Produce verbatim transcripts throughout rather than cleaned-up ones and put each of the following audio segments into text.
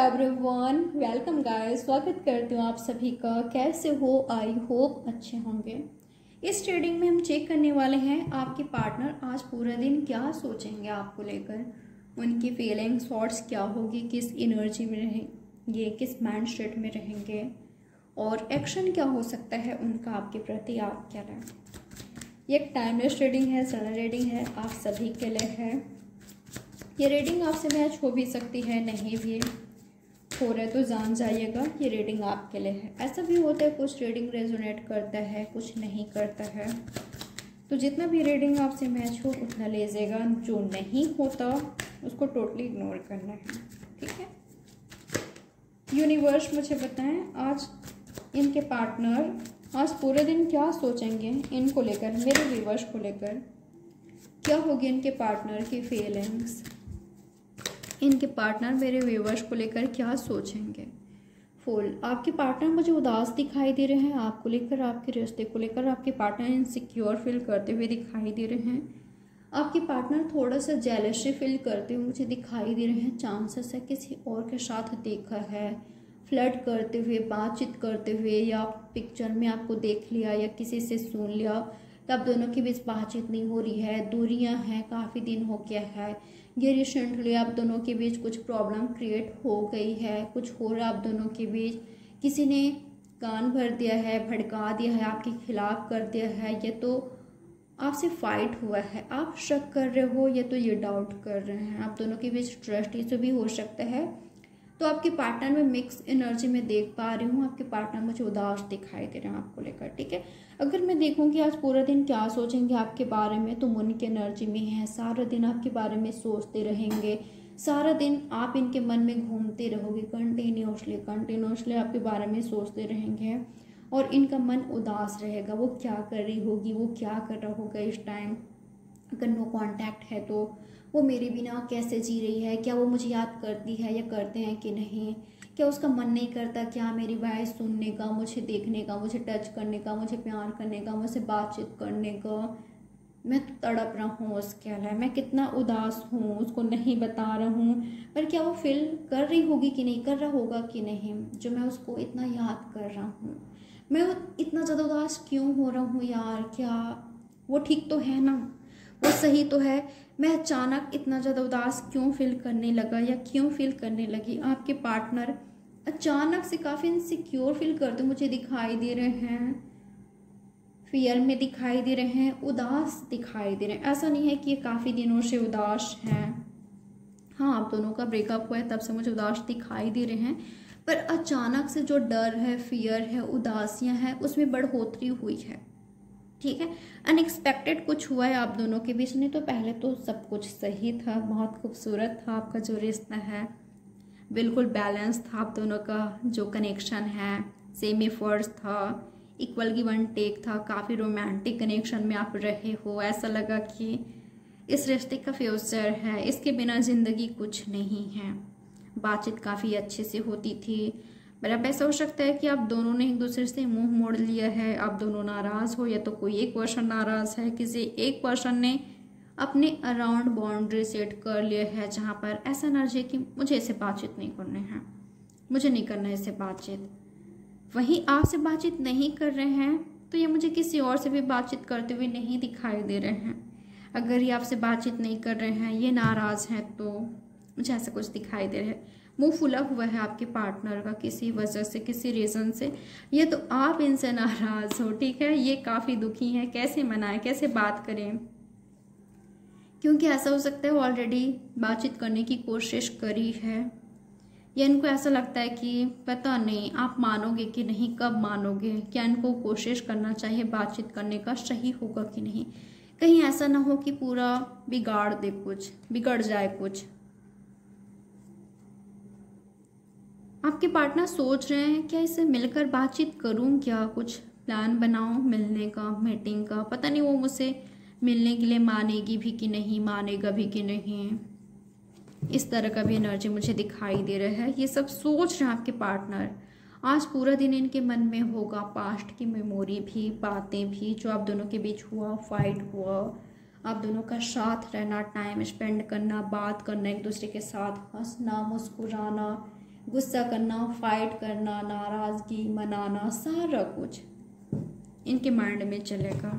Everyone, welcome guys. स्वागत करती हूँ आप सभी का। कैसे हो? आई होप अच्छे होंगे। इस रीडिंग में हम चेक करने वाले हैं आपके पार्टनर आज पूरा दिन क्या सोचेंगे आपको लेकर, उनकी फीलिंग्स थॉट्स क्या होगी, किस एनर्जी में रहेंगे, किस माइंड सेट में रहेंगे और एक्शन क्या हो सकता है उनका आपके प्रति। आप क्या रहें। ये एक टाइमलेस रीडिंग है, सरल रीडिंग है, आप सभी के लिए है। ये रीडिंग आपसे मैच हो भी सकती है, नहीं भी हो रहा है तो जान जाइएगा ये रीडिंग आपके लिए है। ऐसा भी होता है कुछ रीडिंग रेजोनेट करता है, कुछ नहीं करता है। तो जितना भी रीडिंग आपसे मैच हो उतना लीजिएगा, जो नहीं होता उसको टोटली इग्नोर करना है, ठीक है। यूनिवर्स मुझे बताएं आज इनके पार्टनर आज पूरे दिन क्या सोचेंगे इनको लेकर, मेरे व्यूअर्स को लेकर। क्या होगी इनके पार्टनर की फीलिंग्स, इनके पार्टनर मेरे व्यूअर्स को लेकर क्या सोचेंगे। फुल आपके पार्टनर मुझे उदास दिखाई दे रहे हैं आपको लेकर, आपके रिश्ते को लेकर। आपके पार्टनर इनसिक्योर फील करते हुए दिखाई दे रहे हैं। आपके पार्टनर थोड़ा सा जेलसी फील करते हुए मुझे दिखाई दे रहे हैं। चांसेस है किसी और के साथ देखा है, फ्लर्ट करते हुए, बातचीत करते हुए, या पिक्चर में आपको देख लिया या किसी से सुन लिया, तब दोनों के बीच बातचीत नहीं हो रही है, दूरियां हैं, काफ़ी दिन हो गया है। ये रिसेंटली आप दोनों के बीच कुछ प्रॉब्लम क्रिएट हो गई है, कुछ हो रहा है आप दोनों के बीच। किसी ने कान भर दिया है, भड़का दिया है, आपके खिलाफ कर दिया है, या तो आपसे फाइट हुआ है, आप शक कर रहे हो या तो ये डाउट कर रहे हैं। आप दोनों के बीच ट्रस्ट इशू भी हो सकता है। तो आपके पार्टनर में मिक्स एनर्जी में देख पा रही हूँ। आपके पार्टनर मुझे उदास दिखाई दे रहे हैं आपको लेकर, ठीक है। अगर मैं देखूँगी आज पूरा दिन क्या सोचेंगे आपके बारे में, तो मन की एनर्जी में है। सारा दिन आपके बारे में सोचते रहेंगे, सारा दिन आप इनके मन में घूमते रहोगे, कंटिन्यूसली कंटिन्यूसली आपके बारे में सोचते रहेंगे और इनका मन उदास रहेगा। वो क्या कर रही होगी, वो क्या कर रहा होगा इस टाइम। अगर नो कांटेक्ट है तो वो मेरे बिना कैसे जी रही है, क्या वो मुझे याद करती है या करते हैं कि नहीं, क्या उसका मन नहीं करता क्या मेरी वॉइस सुनने का, मुझे देखने का, मुझे टच करने का, मुझे प्यार करने का, मुझसे बातचीत करने का। मैं तो तड़प रहा हूँ उसके लिए, मैं कितना उदास हूँ उसको नहीं बता रहा हूँ, पर क्या वो फील कर रही होगी कि नहीं, कर रहा होगा कि नहीं, जो मैं उसको इतना याद कर रहा हूँ। मैं इतना ज़्यादा उदास क्यों हो रहा हूँ यार, क्या वो ठीक तो है ना, वो सही तो है। मैं अचानक इतना ज़्यादा उदास क्यों फील करने लगा या क्यों फील करने लगी। आपके पार्टनर अचानक से काफ़ी इनसिक्योर फील करते मुझे दिखाई दे रहे हैं, फियर में दिखाई दे रहे हैं, उदास दिखाई दे रहे हैं। ऐसा नहीं है कि ये काफ़ी दिनों से उदास हैं। हाँ, आप दोनों का ब्रेकअप हुआ है तब से मुझे उदास दिखाई दे रहे हैं, पर अचानक से जो डर है, फियर है, उदासियाँ हैं, उसमें बढ़ोतरी हुई है, ठीक है। अनएक्सपेक्टेड कुछ हुआ है आप दोनों के बीच। नहीं तो पहले तो सब कुछ सही था, बहुत खूबसूरत था आपका जो रिश्ता है, बिल्कुल बैलेंस था आप दोनों का जो कनेक्शन है, सेम एफर्ट्स था, इक्वल गिव एंड टेक था, काफ़ी रोमांटिक कनेक्शन में आप रहे हो। ऐसा लगा कि इस रिश्ते का फ्यूचर है, इसके बिना ज़िंदगी कुछ नहीं है। बातचीत काफ़ी अच्छे से होती थी, पर अब ऐसा हो सकता है कि आप दोनों ने एक दूसरे से मुंह मोड़ लिया है, आप दोनों नाराज़ हो, या तो कोई एक पर्सन नाराज़ है, किसी एक पर्सन ने अपने अराउंड बाउंड्री सेट कर लिया है, जहाँ पर ऐसा एनर्जी है कि मुझे इससे बातचीत नहीं करनी है, मुझे नहीं करना है इससे बातचीत। वहीं आपसे बातचीत नहीं कर रहे हैं तो ये मुझे किसी और से भी बातचीत करते हुए नहीं दिखाई दे रहे हैं। अगर ये आपसे बातचीत नहीं कर रहे हैं, ये नाराज़ हैं, तो मुझे ऐसा कुछ दिखाई दे रहा है। मुंह फुला हुआ है आपके पार्टनर का किसी वजह से, किसी रीज़न से, ये तो आप इनसे नाराज़ हो, ठीक है। ये काफ़ी दुखी हैं, कैसे मनाएं, कैसे बात करें, क्योंकि ऐसा हो सकता है ऑलरेडी बातचीत करने की कोशिश करी है, या इनको ऐसा लगता है कि पता नहीं आप मानोगे कि नहीं, कब मानोगे, क्या इनको कोशिश करना चाहिए बातचीत करने का, सही होगा कि नहीं, कहीं ऐसा ना हो कि पूरा बिगाड़ दे, कुछ बिगड़ जाए कुछ। आपके पार्टनर सोच रहे हैं क्या इससे मिलकर बातचीत करूं, क्या कुछ प्लान बनाऊं मिलने का, मीटिंग का। पता नहीं वो मुझसे मिलने के लिए मानेगी भी कि नहीं, मानेगा भी कि नहीं। इस तरह का भी एनर्जी मुझे दिखाई दे रहा है। ये सब सोच रहे हैं आपके पार्टनर। आज पूरा दिन इनके मन में होगा पास्ट की मेमोरी भी, बातें भी, जो आप दोनों के बीच हुआ, फाइट हुआ, आप दोनों का साथ रहना, टाइम स्पेंड करना, बात करना, एक दूसरे के साथ हंसना, मुस्कुराना, गुस्सा करना, फाइट करना, नाराज़गी मनाना, सारा कुछ इनके माइंड में चलेगा।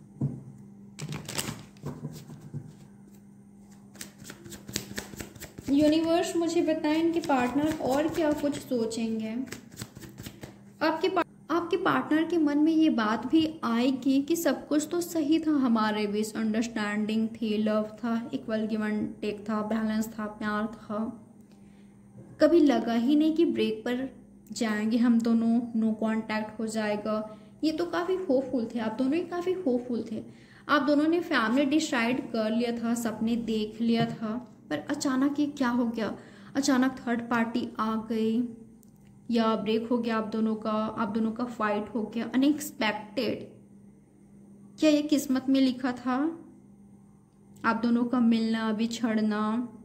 यूनिवर्स मुझे बताएं इनके पार्टनर और क्या कुछ सोचेंगे। आपके पा, आपके पार्टनर के मन में ये बात भी आएगी कि सब कुछ तो सही था हमारे बीच, अंडरस्टैंडिंग थी, लव था, इक्वल गिव एंड टेक था, बैलेंस था, प्यार था, कभी लगा ही नहीं कि ब्रेक पर जाएंगे हम दोनों, नो कांटेक्ट हो जाएगा। ये तो काफ़ी होपफुल थे, आप दोनों ही काफ़ी होपफुल थे। आप दोनों ने फैमिली डिसाइड कर लिया था, सपने देख लिया था, पर अचानक ये क्या हो गया? अचानक थर्ड पार्टी आ गई या ब्रेक हो गया आप दोनों का, आप दोनों का फाइट हो गया, अनएक्सपेक्टेड। क्या ये किस्मत में लिखा था आप दोनों का मिलना, बिछड़ना,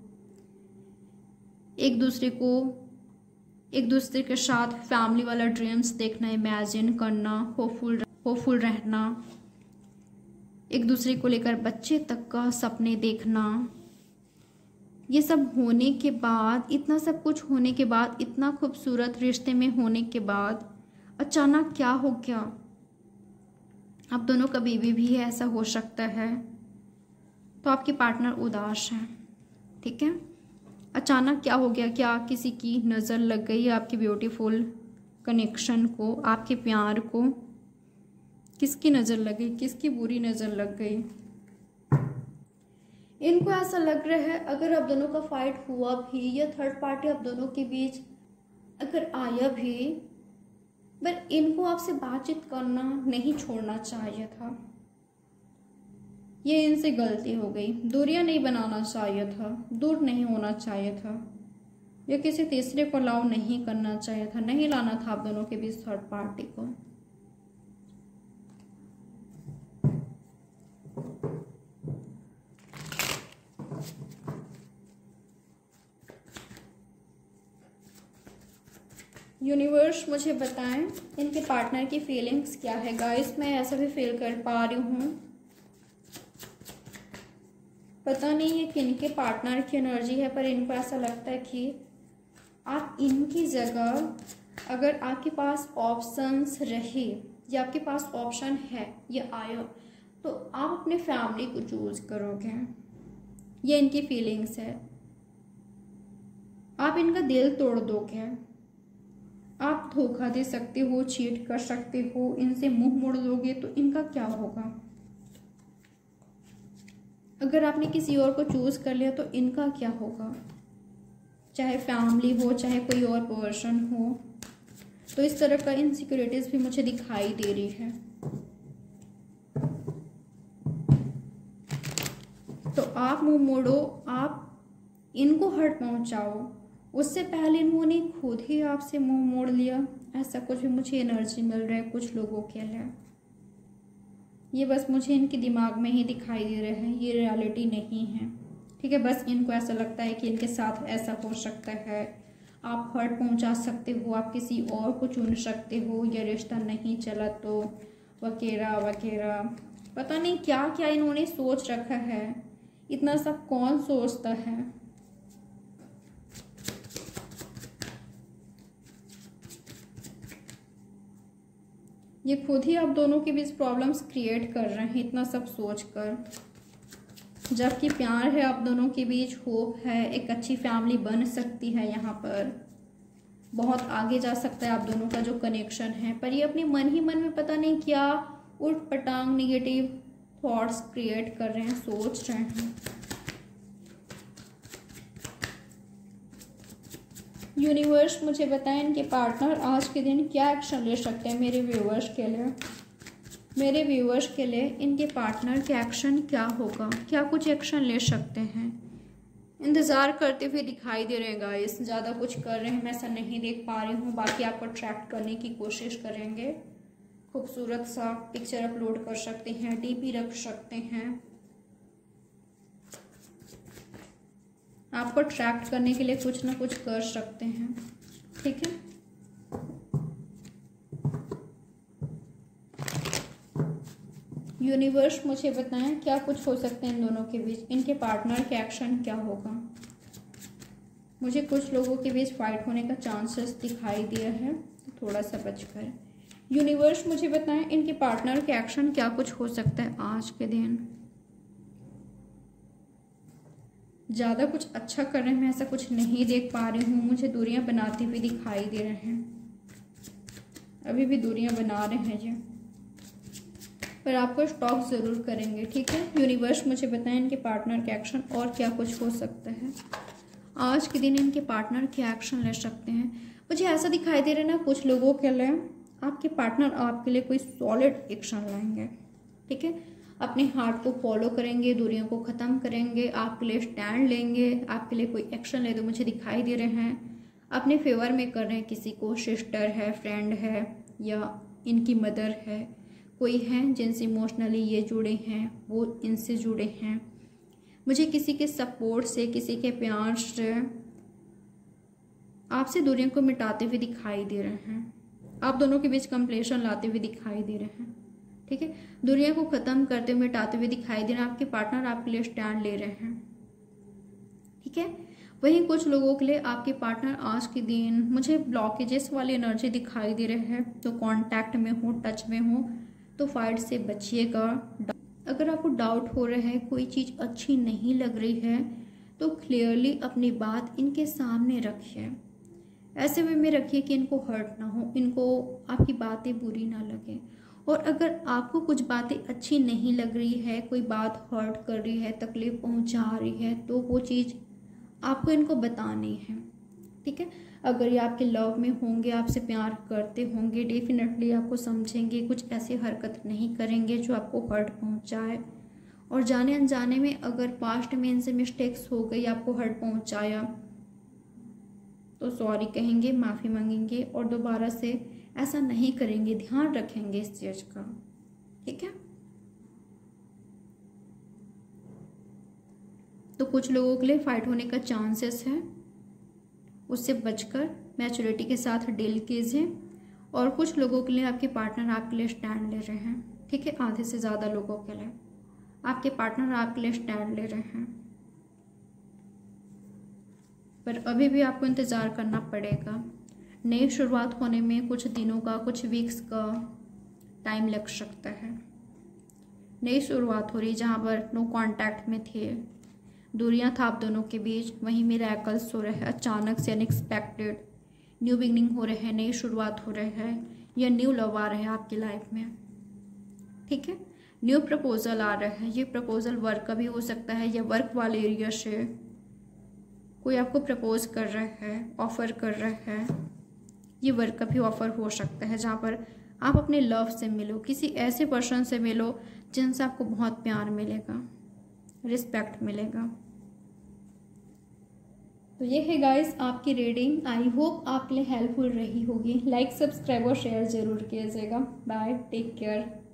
एक दूसरे को एक दूसरे के साथ फैमिली वाला ड्रीम्स देखना, इमेजिन करना, होपफुल होपफुल रहना, एक दूसरे को लेकर बच्चे तक का सपने देखना। ये सब होने के बाद, इतना सब कुछ होने के बाद, इतना खूबसूरत रिश्ते में होने के बाद अचानक क्या हो गया? आप दोनों का बेबी भी है, ऐसा हो सकता है। तो आपके पार्टनर उदास हैं, ठीक है। अचानक क्या हो गया? क्या किसी की नज़र लग गई आपके ब्यूटीफुल कनेक्शन को, आपके प्यार को? किसकी नज़र लग गई? किसकी बुरी नज़र लग गई? इनको ऐसा लग रहा है अगर आप दोनों का फाइट हुआ भी या थर्ड पार्टी आप दोनों के बीच अगर आया भी, पर इनको आपसे बातचीत करना नहीं छोड़ना चाहिए था। ये इनसे गलती हो गई, दूरियां नहीं बनाना चाहिए था, दूर नहीं होना चाहिए था, या किसी तीसरे को अलाउ नहीं करना चाहिए था, नहीं लाना था आप दोनों के बीच थर्ड पार्टी को। यूनिवर्स मुझे बताएं इनके पार्टनर की फीलिंग्स क्या है। गाइस मैं ऐसा भी फील कर पा रही हूँ, पता नहीं ये किनके पार्टनर की एनर्जी है, पर इनको ऐसा लगता है कि आप इनकी जगह अगर आपके पास ऑप्शंस रहे या आपके पास ऑप्शन है या आया, तो आप अपने फैमिली को चूज करोगे। ये इनकी फीलिंग्स है। आप इनका दिल तोड़ दोगे, आप धोखा दे सकते हो, चीट कर सकते हो, इनसे मुंह मोड़ लोगे तो इनका क्या होगा? अगर आपने किसी और को चूज कर लिया तो इनका क्या होगा? चाहे फैमिली हो, चाहे कोई और पर्सन हो। तो इस तरह का इनसिक्योरिटीज भी मुझे दिखाई दे रही है। तो आप मुंह मोड़ो, आप इनको हर्ट पहुंचाओ, उससे पहले इन्होंने खुद ही आपसे मुंह मोड़ लिया। ऐसा कुछ भी मुझे एनर्जी मिल रहा है कुछ लोगों के लिए। ये बस मुझे इनके दिमाग में ही दिखाई दे रहा है, ये रियलिटी नहीं है, ठीक है। बस इनको ऐसा लगता है कि इनके साथ ऐसा हो सकता है, आप हर्ट पहुंचा सकते हो, आप किसी और को चुन सकते हो, या रिश्ता नहीं चला तो वगैरह वगैरह। पता नहीं क्या क्या इन्होंने सोच रखा है, इतना सब कौन सोचता है। ये खुद ही आप दोनों के बीच प्रॉब्लम्स क्रिएट कर रहे हैं इतना सब सोचकर, जबकि प्यार है आप दोनों के बीच, होप है, एक अच्छी फैमिली बन सकती है, यहाँ पर बहुत आगे जा सकता है आप दोनों का जो कनेक्शन है। पर ये अपने मन ही मन में पता नहीं क्या उठ पटांग निगेटिव थॉट्स क्रिएट कर रहे हैं, सोच रहे हैं। यूनिवर्स मुझे बताएं इनके पार्टनर आज के दिन क्या एक्शन ले सकते हैं मेरे व्यूवर्स के लिए। मेरे व्यूवर्स के लिए इनके पार्टनर के एक्शन क्या होगा, क्या कुछ एक्शन ले सकते हैं? इंतज़ार करते हुए दिखाई दे रहे हैं गाइस, ज़्यादा कुछ कर रहे हैं मैं ऐसा नहीं देख पा रही हूँ। बाकी आपको अट्रैक्ट करने की कोशिश करेंगे, खूबसूरत सा पिक्चर अपलोड कर सकते हैं, डीपी रख सकते हैं, आपको अट्रैक्ट करने के लिए कुछ ना कुछ कर सकते हैं, ठीक है। यूनिवर्स मुझे बताएं क्या कुछ हो सकते हैं इन दोनों के बीच, इनके पार्टनर के एक्शन क्या होगा। मुझे कुछ लोगों के बीच फाइट होने का चांसेस दिखाई दिया है, तो थोड़ा सा बचकर। यूनिवर्स मुझे बताएं इनके पार्टनर के एक्शन क्या कुछ हो सकता है आज के दिन। ज़्यादा कुछ अच्छा कर रहे हैं, मैं ऐसा कुछ नहीं देख पा रही हूँ। मुझे दूरियां बनाते हुए दिखाई दे रहे हैं, अभी भी दूरियां बना रहे हैं जी, पर आपको स्टॉक ज़रूर करेंगे, ठीक है। यूनिवर्स मुझे बताएं इनके पार्टनर के एक्शन और क्या कुछ हो सकता है आज के दिन। इनके पार्टनर क्या एक्शन ले सकते हैं। मुझे ऐसा दिखाई दे रहा है ना, कुछ लोगों के लिए आपके पार्टनर आपके लिए कोई सॉलिड एक्शन लेंगे, ठीक है। अपने हार्ट को फॉलो करेंगे, दूरियों को ख़त्म करेंगे, आपके लिए स्टैंड लेंगे, आपके लिए कोई एक्शन ले तो मुझे दिखाई दे रहे हैं। अपने फेवर में कर रहे हैं किसी को, सिस्टर है, फ्रेंड है, या इनकी मदर है, कोई हैं जिनसे इमोशनली ये जुड़े हैं, वो इनसे जुड़े हैं। मुझे किसी के सपोर्ट से, किसी के प्यार से आपसे दूरियों को मिटाते हुए दिखाई दे रहे हैं। आप दोनों के बीच कंप्लेशन लाते हुए दिखाई दे रहे हैं, ठीक है। दूरियों को ख़त्म करते हुए मिटाते हुए दिखाई दे रहे हैं। आपके पार्टनर आपके लिए स्टैंड ले रहे हैं, ठीक है। वहीं कुछ लोगों के लिए आपके पार्टनर आज के दिन मुझे ब्लॉकेजेस वाली एनर्जी दिखाई दे रहे हैं, तो कांटेक्ट में हो, टच में हो तो फाइट से बचिएगा। अगर आपको डाउट हो रहा है, कोई चीज़ अच्छी नहीं लग रही है, तो क्लियरली अपनी बात इनके सामने रखिए, ऐसे वे में रखिए कि इनको हर्ट ना हो, इनको आपकी बातें बुरी ना लगे। और अगर आपको कुछ बातें अच्छी नहीं लग रही है, कोई बात हर्ट कर रही है, तकलीफ पहुंचा रही है, तो वो चीज़ आपको इनको बतानी है, ठीक है। अगर ये आपके लव में होंगे, आपसे प्यार करते होंगे, डेफिनेटली आपको समझेंगे, कुछ ऐसी हरकत नहीं करेंगे जो आपको हर्ट पहुंचाए। और जाने अनजाने में अगर पास्ट में इनसे मिस्टेक्स हो गई, आपको हर्ट पहुंचाया, तो सॉरी कहेंगे, माफ़ी मांगेंगे और दोबारा से ऐसा नहीं करेंगे, ध्यान रखेंगे इस चीज़ का, ठीक है। तो कुछ लोगों के लिए फाइट होने का चांसेस है, उससे बचकर मैच्योरिटी के साथ डील कीजिए। और कुछ लोगों के लिए आपके पार्टनर आपके लिए स्टैंड ले रहे हैं, ठीक है। आधे से ज़्यादा लोगों के लिए आपके पार्टनर आपके लिए स्टैंड ले रहे हैं, पर अभी भी आपको इंतज़ार करना पड़ेगा। नई शुरुआत होने में कुछ दिनों का, कुछ वीक्स का टाइम लग सकता है। नई शुरुआत हो रही जहाँ पर नो कांटेक्ट में थे, दूरियां था आप दोनों के बीच, वहीं मिरेकल्स हो रहे हैं, अचानक से अनएक्सपेक्टेड न्यू बिगनिंग हो रहे हैं, नई शुरुआत हो रहे हैं, या न्यू लव आ रहे हैं आपकी लाइफ में, ठीक है। न्यू प्रपोजल आ रहा है, ये प्रपोजल वर्क का भी हो सकता है, या वर्क वाले एरिया से कोई आपको प्रपोज कर रहा है, ऑफ़र कर रहा है। ये वर्क का भी ऑफ़र हो सकता है जहाँ पर आप अपने लव से मिलो, किसी ऐसे पर्सन से मिलो जिनसे आपको बहुत प्यार मिलेगा, रिस्पेक्ट मिलेगा। तो ये है गाइस आपकी रीडिंग। आई होप आपके लिए हेल्पफुल रही होगी। लाइक, सब्सक्राइब और शेयर ज़रूर कीजिएगा। Bye, take care.